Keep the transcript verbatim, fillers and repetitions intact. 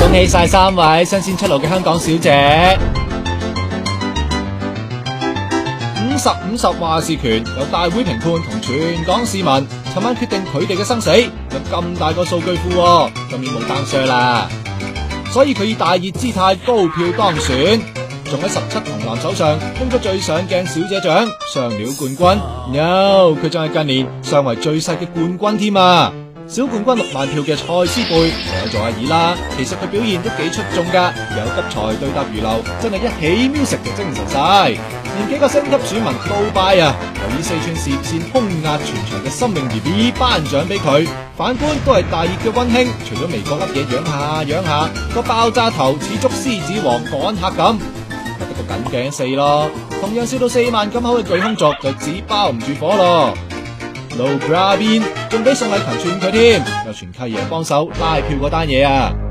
恭喜晒三位新鮮出爐嘅香港小姐。五十五十話事權由大會評判同全港市民尋晚決定佢哋嘅生死，有咁大個數據庫，今年冇單雙啦，所以佢以大熱姿態高票當選，仲喺十七銅男手上拎咗最上鏡小姐獎，上料冠軍。no， 佢仲係近年上圍最細嘅冠軍添啊！小冠軍六萬票嘅蔡思貝有座阿二啦，其實佢表現都幾出眾噶，有急才對答如流，真係一起 music 就精神晒。連幾個星級選民都拜啊，由以四寸視線轟壓全場嘅生命 B B 頒獎俾佢。反觀都係大熱嘅溫馨，除咗微博粒嘢養下養下，個爆炸頭似足獅子王趕客咁，咪得個緊頸四咯。同樣燒到四萬金口嘅巨胸族就只包唔住火咯。路 bra 邊仲俾宋禮勤串佢添，又傳契爺幫手拉票嗰單嘢啊！